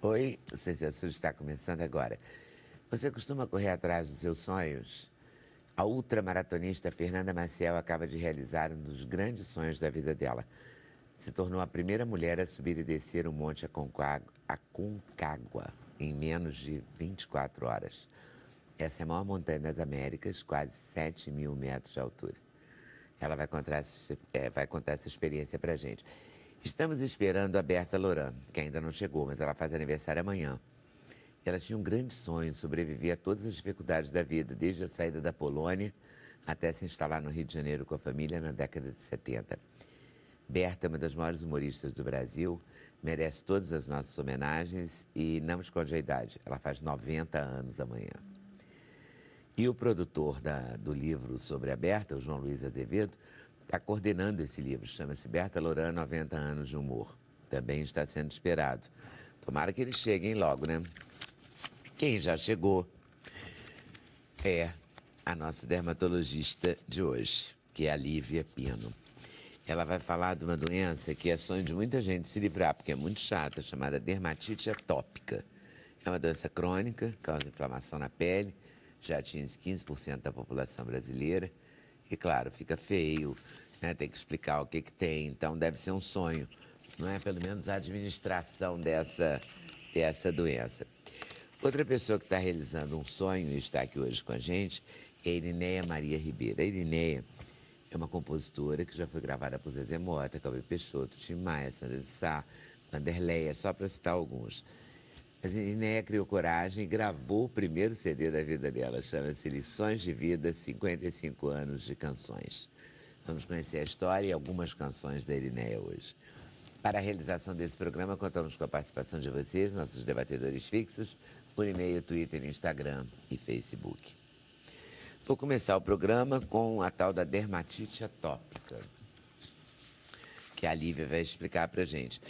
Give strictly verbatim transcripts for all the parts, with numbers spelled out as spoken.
Oi, o C C Sul está começando agora. Você costuma correr atrás dos seus sonhos? A ultramaratonista Fernanda Maciel acaba de realizar um dos grandes sonhos da vida dela. Se tornou a primeira mulher a subir e descer o Monte Aconcagua em menos de vinte e quatro horas. Essa é a maior montanha das Américas, quase sete mil metros de altura. Ela vai contar essa, é, vai contar essa experiência pra gente. Estamos esperando a Berta Loran, que ainda não chegou, mas ela faz aniversário amanhã. Ela tinha um grande sonho, sobreviver a todas as dificuldades da vida, desde a saída da Polônia até se instalar no Rio de Janeiro com a família na década de setenta. Berta é uma das maiores humoristas do Brasil, merece todas as nossas homenagens e não esconde a idade. Ela faz noventa anos amanhã. E o produtor da, do livro sobre a Berta, o João Luiz Azevedo, está coordenando esse livro, chama-se Berta Loran, noventa anos de humor. Também está sendo esperado. Tomara que eles cheguem logo, né? Quem já chegou é a nossa dermatologista de hoje, que é a Lívia Pino. Ela vai falar de uma doença que é sonho de muita gente se livrar, porque é muito chata, chamada dermatite atópica. É uma doença crônica, causa inflamação na pele, já atinge quinze por cento da população brasileira. E, claro, fica feio, né? Tem que explicar o que que tem, então deve ser um sonho, não é? Pelo menos a administração dessa, dessa doença. Outra pessoa que está realizando um sonho e está aqui hoje com a gente é a Irineia Maria Ribeiro. A Irineia é uma compositora que já foi gravada por Zezé Mota, Cauê Peixoto, Tim Maia, Sandra de Sá, Vanderleia, só para citar alguns. Mas a Irineia criou coragem e gravou o primeiro C D da vida dela, chama-se Lições de Vida, cinquenta e cinco anos de canções. Vamos conhecer a história e algumas canções da Irineia hoje. Para a realização desse programa, contamos com a participação de vocês, nossos debatedores fixos, por e-mail, Twitter, Instagram e Facebook. Vou começar o programa com a tal da dermatite atópica, que a Lívia vai explicar pra gente.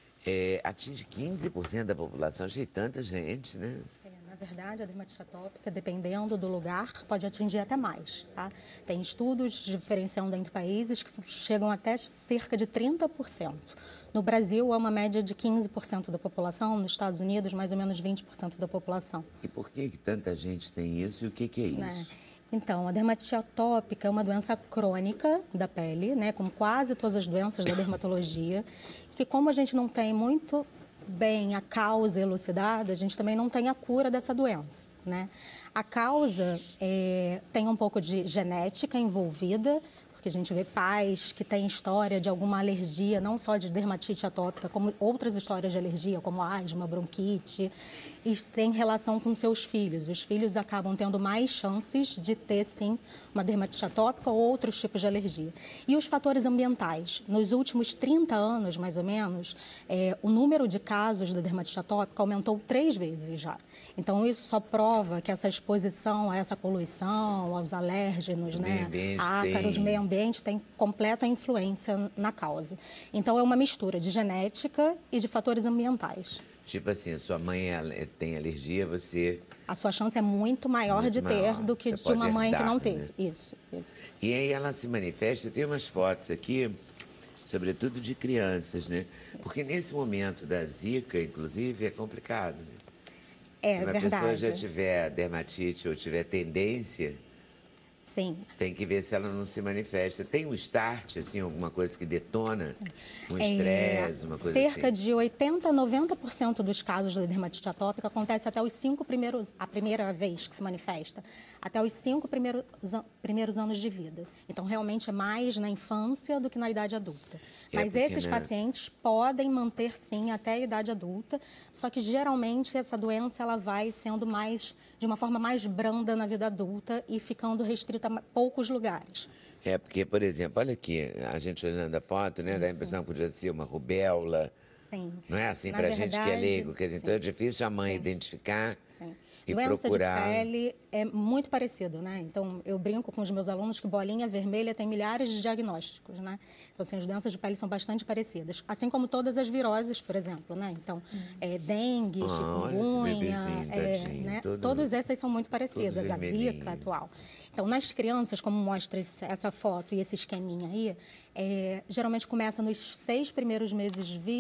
É, atinge quinze por cento da população, achei tanta gente, né? É, na verdade, a dermatite atópica, dependendo do lugar, pode atingir até mais, tá? Tem estudos diferenciando entre países que chegam até cerca de trinta por cento. No Brasil, é uma média de quinze por cento da população, nos Estados Unidos, mais ou menos vinte por cento da população. E por que que tanta gente tem isso e o que que é isso? Né? Então, a dermatite atópica é uma doença crônica da pele, né, como quase todas as doenças da dermatologia, que como a gente não tem muito bem a causa elucidada, a gente também não tem a cura dessa doença, né? A causa é, tem um pouco de genética envolvida, porque a gente vê pais que têm história de alguma alergia, não só de dermatite atópica, como outras histórias de alergia, como asma, bronquite, e tem relação com seus filhos. Os filhos acabam tendo mais chances de ter, sim, uma dermatite atópica ou outros tipos de alergia. E os fatores ambientais. Nos últimos trinta anos, mais ou menos, é, o número de casos da dermatite atópica aumentou três vezes já. Então, isso só prova que essa exposição a essa poluição, aos alérgenos, né, ácaros, meio ambiente, tem completa influência na causa. Então, é uma mistura de genética e de fatores ambientais. Tipo assim, a sua mãe tem alergia, você... A sua chance é muito maior muito de ter maior. do que você de uma mãe herdar, que não teve. Né? Isso, isso. E aí ela se manifesta, tem umas fotos aqui, sobretudo de crianças, né? Porque isso. Nesse momento da zika, inclusive, é complicado, né? É Se uma verdade. pessoa já tiver dermatite ou tiver tendência... Sim. Tem que ver se ela não se manifesta. Tem um start, assim, alguma coisa que detona? Sim. Um é, estresse, uma coisa cerca assim? de oitenta a noventa por cento dos casos da dermatite atópica acontece até os cinco primeiros... A primeira vez que se manifesta, até os cinco primeiros, primeiros anos de vida. Então, realmente, é mais na infância do que na idade adulta. É Mas porque, esses né? pacientes podem manter, sim, até a idade adulta, só que, geralmente, essa doença ela vai sendo mais... de uma forma mais branda na vida adulta e ficando restrita a poucos lugares. É, porque, por exemplo, olha aqui, a gente olhando a foto, né, dá a impressão que podia ser uma rubéola. Sim. Não é assim, Na pra verdade, gente que é leigo, quer dizer, sim. então é difícil a mãe Sim. identificar Sim. e Doença procurar... de pele é muito parecido, né? Então, eu brinco com os meus alunos que bolinha vermelha tem milhares de diagnósticos, né? Então, assim, as doenças de pele são bastante parecidas, assim como todas as viroses, por exemplo, né? Então, hum. é, dengue, ah, chikungunya, é, né? todo, Todas essas são muito parecidas, a zika atual. Então, nas crianças, como mostra esse, essa foto e esse esqueminha aí, é, geralmente começa nos seis primeiros meses de vida, entre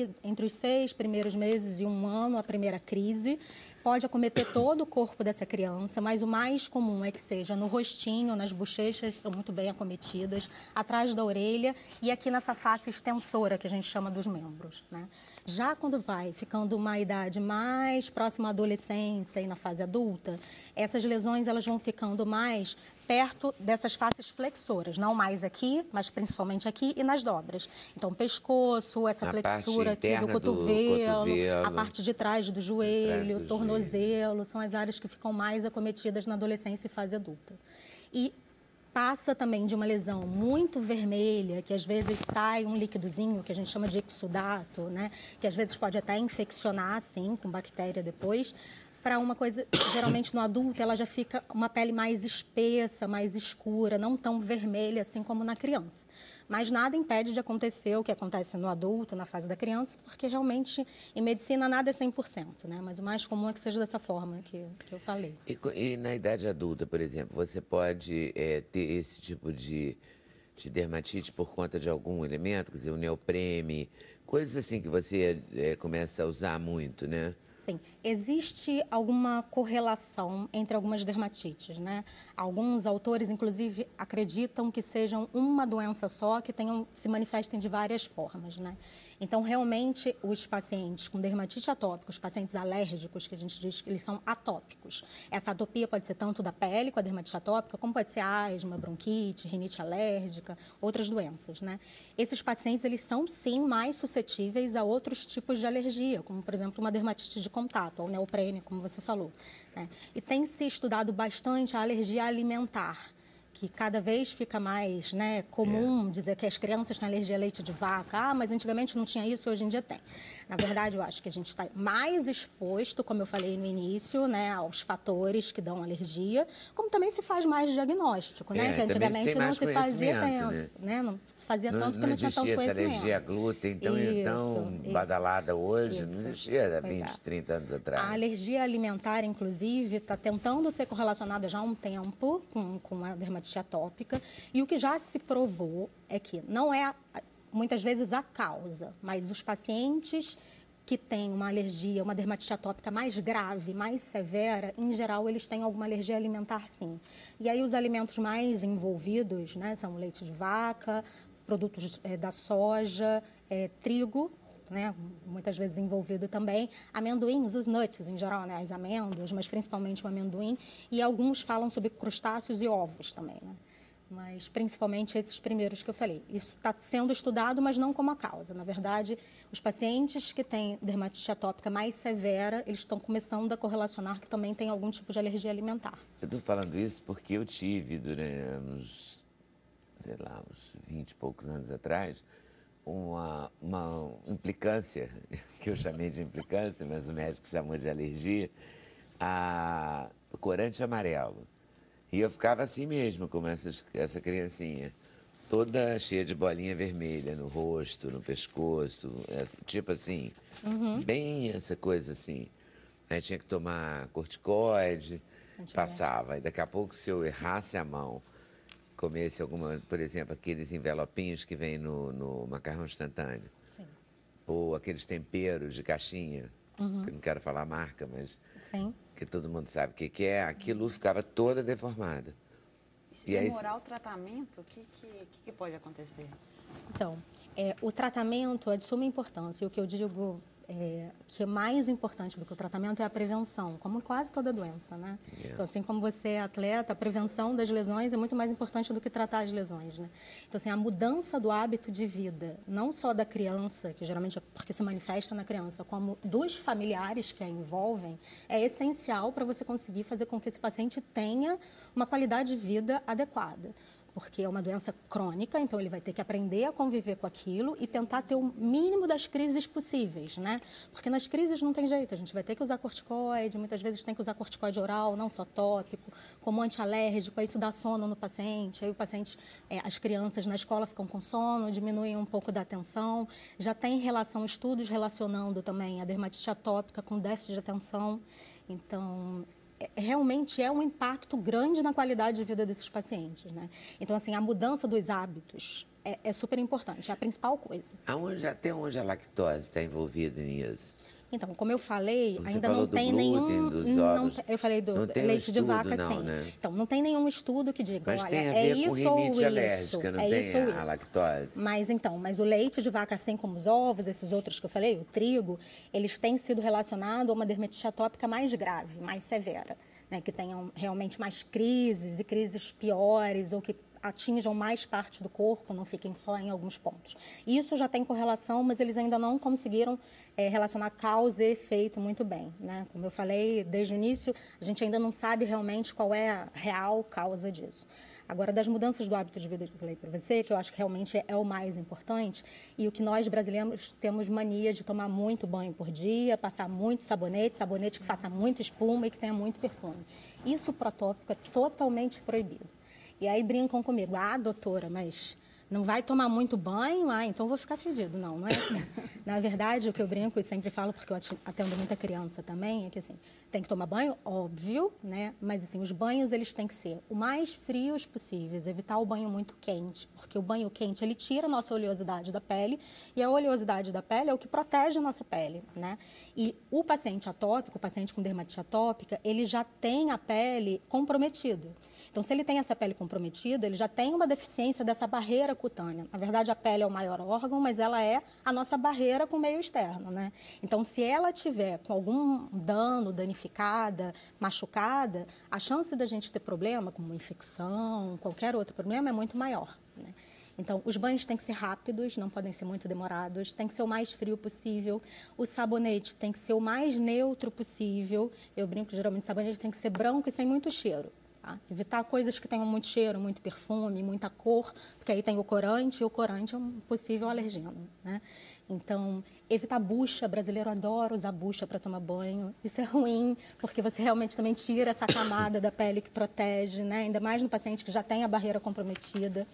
entre os seis primeiros meses e um ano, a primeira crise. Pode acometer todo o corpo dessa criança, mas o mais comum é que seja no rostinho, nas bochechas, são muito bem acometidas, atrás da orelha e aqui nessa face extensora que a gente chama dos membros, né? Já quando vai ficando uma idade mais próxima à adolescência e na fase adulta, essas lesões elas vão ficando mais perto dessas faces flexoras, não mais aqui, mas principalmente aqui e nas dobras. Então, pescoço, essa Na flexura parte aqui do interna do cotovelo, cotovelo, a parte de trás do joelho, do tornozelo, são as áreas que ficam mais acometidas na adolescência e fase adulta. E passa também de uma lesão muito vermelha, que às vezes sai um líquidozinho, que a gente chama de exudato, né? Que às vezes pode até infeccionar, assim, com bactéria depois, para uma coisa, geralmente no adulto, ela já fica uma pele mais espessa, mais escura, não tão vermelha assim como na criança. Mas nada impede de acontecer o que acontece no adulto, na fase da criança, porque realmente em medicina nada é cem por cento, né? Mas o mais comum é que seja dessa forma que, que eu falei. E, e na idade adulta, por exemplo, você pode é, ter esse tipo de, de dermatite por conta de algum elemento, quer dizer, o neoprene, coisas assim que você é, começa a usar muito, né? Sim, existe alguma correlação entre algumas dermatites, né? Alguns autores, inclusive, acreditam que sejam uma doença só, que tenham, se manifestem de várias formas, né? Então, realmente, os pacientes com dermatite atópica, os pacientes alérgicos, que a gente diz que eles são atópicos. Essa atopia pode ser tanto da pele, com a dermatite atópica, como pode ser asma, bronquite, rinite alérgica, outras doenças, né? Esses pacientes, eles são, sim, mais suscetíveis a outros tipos de alergia, como, por exemplo, uma dermatite de contato, ao neoprene, como você falou, né? E tem se estudado bastante a alergia alimentar, que cada vez fica mais, né, comum é. dizer que as crianças têm alergia a leite de vaca. Ah, mas antigamente não tinha isso, hoje em dia tem. Na verdade, eu acho que a gente está mais exposto, como eu falei no início, né, aos fatores que dão alergia, como também se faz mais diagnóstico, né, é, que antigamente não se fazia tanto, né? né, não se fazia não, tanto porque não, não tinha tanto conhecimento. Não existia essa alergia a glúten tão, isso, tão isso, badalada hoje, isso. não existia há pois vinte, é. trinta anos atrás. A alergia alimentar, inclusive, está tentando ser correlacionada já há um tempo com, com a dermatite atópica. E o que já se provou é que não é, muitas vezes, a causa, mas os pacientes que têm uma alergia, uma dermatite atópica mais grave, mais severa, em geral, eles têm alguma alergia alimentar, sim. E aí os alimentos mais envolvidos, né, são leite de vaca, produtos é, da soja, é, trigo, né, muitas vezes envolvido também, amendoins, os nuts em geral, né, as amêndoas, mas principalmente o amendoim, e alguns falam sobre crustáceos e ovos também, né? Mas principalmente esses primeiros que eu falei. Isso está sendo estudado, mas não como a causa. Na verdade, os pacientes que têm dermatite atópica mais severa, eles estão começando a correlacionar que também tem algum tipo de alergia alimentar. Eu estou falando isso porque eu tive, durante uns, sei lá, uns vinte e poucos anos atrás, uma, uma implicância, que eu chamei de implicância, mas o médico chamou de alergia, a corante amarelo. E eu ficava assim mesmo, como essas, essa criancinha, toda cheia de bolinha vermelha no rosto, no pescoço, essa, tipo assim, uhum. bem essa coisa assim. Aí tinha que tomar corticoide, passava. E daqui a pouco, se eu errasse a mão, comesse alguma, por exemplo, aqueles envelopinhos que vem no, no macarrão instantâneo. Sim. Ou aqueles temperos de caixinha, uhum. que eu não quero falar a marca, mas... Sim. que todo mundo sabe o que, que é, aquilo ficava toda deformada. E se e demorar aí... o tratamento, o que, que, que pode acontecer? Então, é, o tratamento é de suma importância. O que eu digo é, que é mais importante do que o tratamento é a prevenção, como quase toda doença, né? Yeah. Então, assim como você é atleta, a prevenção das lesões é muito mais importante do que tratar as lesões, né? Então, assim, a mudança do hábito de vida, não só da criança, que geralmente é porque se manifesta na criança, como dos familiares que a envolvem, é essencial para você conseguir fazer com que esse paciente tenha uma qualidade de vida adequada. Porque é uma doença crônica, então ele vai ter que aprender a conviver com aquilo e tentar ter o mínimo das crises possíveis, né? Porque nas crises não tem jeito, a gente vai ter que usar corticoide, muitas vezes tem que usar corticoide oral, não só tópico, como antialérgico, aí isso dá sono no paciente, aí o paciente, é, as crianças na escola ficam com sono, diminuem um pouco da atenção, já tem relação, estudos relacionando também a dermatite atópica com déficit de atenção, então... realmente é um impacto grande na qualidade de vida desses pacientes, né? Então, assim, a mudança dos hábitos é, é super importante, é a principal coisa. Aonde, até onde a lactose está envolvida nisso? Então, como eu falei, Você ainda falou não do tem glúten, nenhum... dos Não, ovos. eu falei do Não tem um leite de estudo, vaca, não, sim. né? Então, não tem nenhum estudo que diga, Mas olha, tem a é ver com isso ou rinite isso. alérgica, não é tem isso ou a, isso. a lactose? Mas então, mas o leite de vaca, assim como os ovos, esses outros que eu falei, o trigo, eles têm sido relacionados a uma dermatite atópica mais grave, mais severa, né? Que tenham realmente mais crises e crises piores ou que atinjam mais parte do corpo, não fiquem só em alguns pontos. Isso já tem correlação, mas eles ainda não conseguiram é, relacionar causa e efeito muito bem, né? Como eu falei desde o início, a gente ainda não sabe realmente qual é a real causa disso. Agora, das mudanças do hábito de vida que eu falei para você, que eu acho que realmente é o mais importante, e o que nós brasileiros temos mania de tomar muito banho por dia, passar muito sabonete, sabonete que faça muita espuma e que tenha muito perfume. Isso para tópico é totalmente proibido. E aí brincam comigo, ah, doutora, mas não vai tomar muito banho? Ah, então vou ficar fedido. Não, não é assim. Na verdade, o que eu brinco e sempre falo, porque eu atendo muita criança também, é que assim, tem que tomar banho, óbvio, né? Mas assim, os banhos, eles têm que ser o mais frios possíveis, evitar o banho muito quente, porque o banho quente, ele tira a nossa oleosidade da pele, e a oleosidade da pele é o que protege a nossa pele, né? E o paciente atópico, o paciente com dermatite atópica, ele já tem a pele comprometida. Então, se ele tem essa pele comprometida, ele já tem uma deficiência dessa barreira cutânea. Na verdade, a pele é o maior órgão, mas ela é a nossa barreira com o meio externo, né? Então, se ela tiver com algum dano, danificada, machucada, a chance da gente ter problema, como infecção, qualquer outro problema, é muito maior, né? Então, os banhos têm que ser rápidos, não podem ser muito demorados, tem que ser o mais frio possível. O sabonete tem que ser o mais neutro possível. Eu brinco que, geralmente, o sabonete tem que ser branco e sem muito cheiro. Tá? Evitar coisas que tenham muito cheiro, muito perfume, muita cor, porque aí tem o corante, e o corante é um possível alergeno, né? Então, evitar bucha. Brasileiro adora usar bucha para tomar banho. Isso é ruim, porque você realmente também tira essa camada da pele que protege, né? Ainda mais no paciente que já tem a barreira comprometida.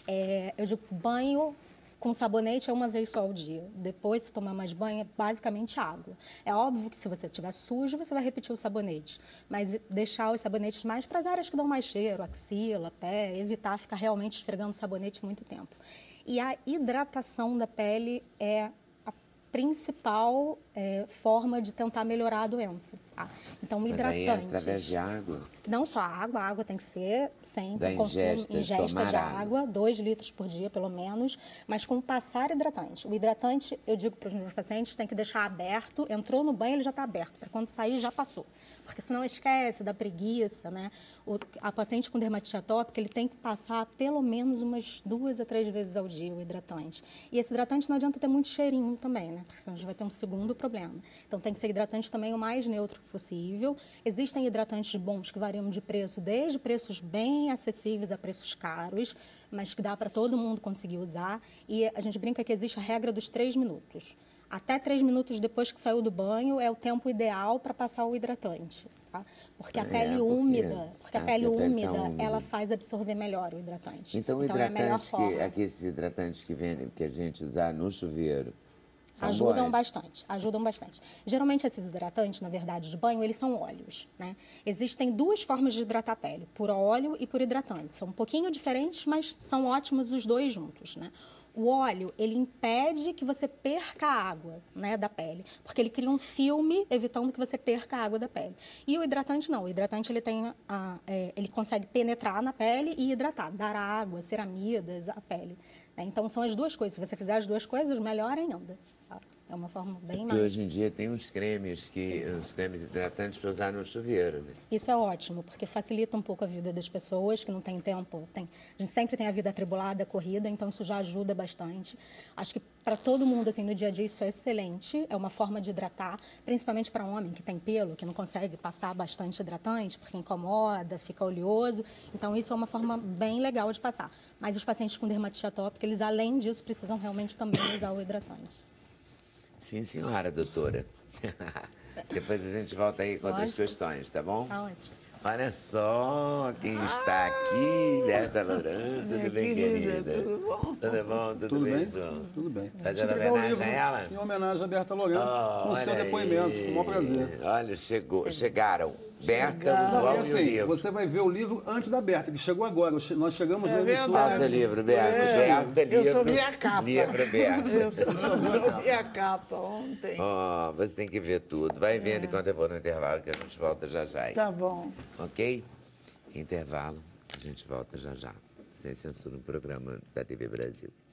É, eu digo, banho com sabonete é uma vez só ao dia. Depois, se tomar mais banho, é basicamente água. É óbvio que se você estiver sujo, você vai repetir o sabonete. Mas deixar os sabonetes mais para as áreas que dão mais cheiro, axila, pé, evitar ficar realmente esfregando o sabonete muito tempo. E a hidratação da pele é a principal é, forma de tentar melhorar a doença. Tá? Então, Mas hidratantes. aí é através de água? Não só a água, a água tem que ser sempre Da consumo, ingesta, ingesta de tomar água, dois litros por dia, pelo menos, mas com passar hidratante. O hidratante, eu digo para os meus pacientes, tem que deixar aberto, entrou no banho, ele já está aberto, para quando sair, já passou. Porque senão esquece, dá preguiça, né? O, a paciente com dermatite atópica, ele tem que passar pelo menos umas duas a três vezes ao dia o hidratante. E esse hidratante não adianta ter muito cheirinho também, né? Porque senão a gente vai ter um segundo problema. Então, tem que ser hidratante também o mais neutro possível. Existem hidratantes bons que variam de preço, desde preços bem acessíveis a preços caros, mas que dá para todo mundo conseguir usar. E a gente brinca que existe a regra dos três minutos. Até três minutos depois que saiu do banho é o tempo ideal para passar o hidratante, tá? Porque a É, pele porque- úmida, porque a ah, pele porque a pele tá úmida, úmida. ela faz absorver melhor o hidratante. Então, é a melhor hidratantes forma. que, aqueles hidratantes que vendem, que a gente usa no chuveiro, são Ajudam bons? bastante, ajudam bastante. Geralmente, esses hidratantes, na verdade, de banho, eles são óleos, né? Existem duas formas de hidratar a pele, por óleo e por hidratante. São um pouquinho diferentes, mas são ótimos os dois juntos, né? O óleo, ele impede que você perca a água, né, da pele, porque ele cria um filme evitando que você perca a água da pele. E o hidratante não, o hidratante ele, tem a, é, ele consegue penetrar na pele e hidratar, dar água, ceramidas à pele. Né? Então, são as duas coisas. Se você fizer as duas coisas, melhor ainda. Tá? É uma forma bem Porque mais... hoje em dia tem uns cremes, que, uns cremes hidratantes para usar no chuveiro, né? Isso é ótimo, porque facilita um pouco a vida das pessoas que não têm tempo. Tem, a gente sempre tem a vida atribulada, corrida, então isso já ajuda bastante. Acho que para todo mundo, assim, no dia a dia, isso é excelente. É uma forma de hidratar, principalmente para homem que tem pelo, que não consegue passar bastante hidratante, porque incomoda, fica oleoso. Então, isso é uma forma bem legal de passar. Mas os pacientes com dermatite atópica, eles, além disso, precisam realmente também usar o hidratante. Sim, senhora, doutora. Depois a gente volta aí com outras Lógico. questões, tá bom? Tá ótimo. Olha só quem está aqui, Berta Loran. Tudo bem, querida? Tudo bom? Tudo bom? Tudo, Tudo bem, bem? João? Tudo bem. Fazendo Entregar o homenagem livro a ela? Em homenagem a Berta Loran, Oh, com o seu olha depoimento, aí. com o maior prazer. Olha, chegou, chegaram Berta, Não, o João e e o assim, livro. você vai ver o livro antes da Berta, que chegou agora. Nós chegamos É na emissora. verdade. Passa o livro, Berta. É, Berta, livro. eu só vi a capa. Livro, Berta. Eu só, só vi a capa ontem. Ó, você tem que ver tudo. Vai vendo enquanto eu vou no intervalo, que a gente volta já já. Tá bom. Ok? Intervalo, a gente volta já já. Sem censura no programa da T V Brasil.